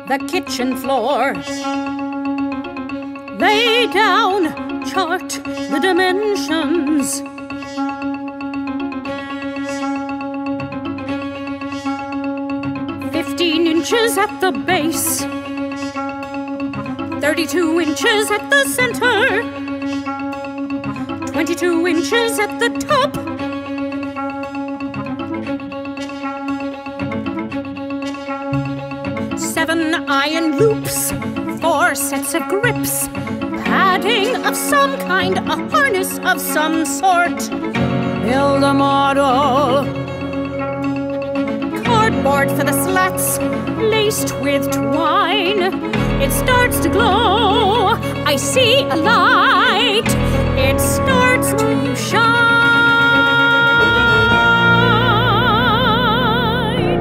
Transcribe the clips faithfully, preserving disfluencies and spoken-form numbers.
the kitchen floor. Lay down, chart the dimensions. Fifteen inches at the base, thirty-two inches at the center, twenty-two inches at the top. Seven iron loops, four sets of grips, padding of some kind, a harness of some sort. Build a model. Cardboard for the slats, laced with twine. It starts to glow. I see a light. It starts to shine.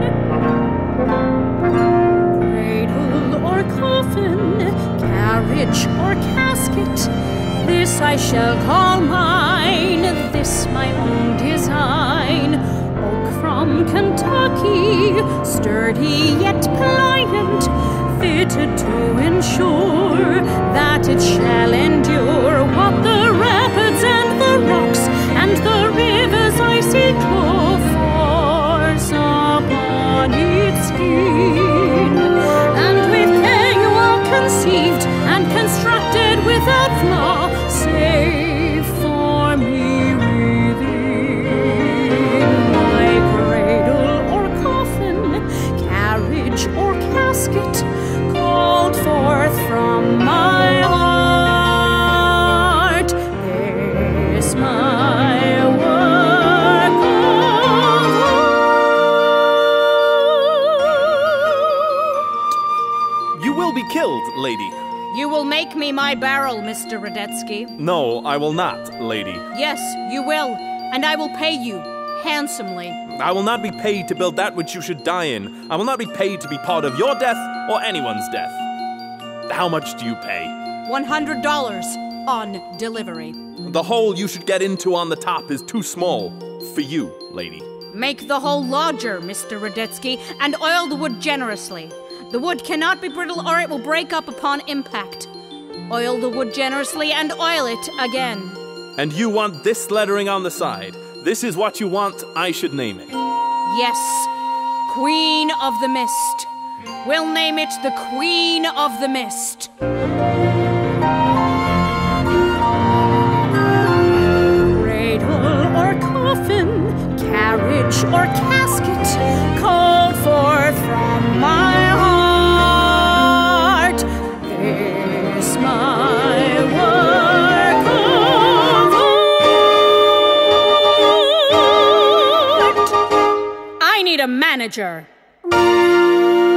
Cradle or coffin, carriage or casket, this I shall call mine, this my own design. Oak from Kentucky, sturdy yet pliant, fitted to ensure that it shall endure what the rapids and the rocks and the rivers icy glow force upon its skin. And with care you are conceived and constructed without flaw, save for me within. My cradle or coffin, carriage or casket, called forth from my heart, this my work of art. You will be killed, lady. You will make me my barrel, Mister Radetzky. No, I will not, lady. Yes, you will, and I will pay you handsomely. I will not be paid to build that which you should die in. I will not be paid to be part of your death or anyone's death. How much do you pay? One hundred dollars on delivery. The hole you should get into on the top is too small for you, lady. Make the hole larger, Mister Radetzky, and oil the wood generously. The wood cannot be brittle or it will break up upon impact. Oil the wood generously and oil it again. And you want this lettering on the side. This is what you want I should name it. Yes, Queen of the Mist. We'll name it the Queen of the Mist. Cradle or coffin, carriage or casket, called forth from my heart, this my work of art. I need a manager.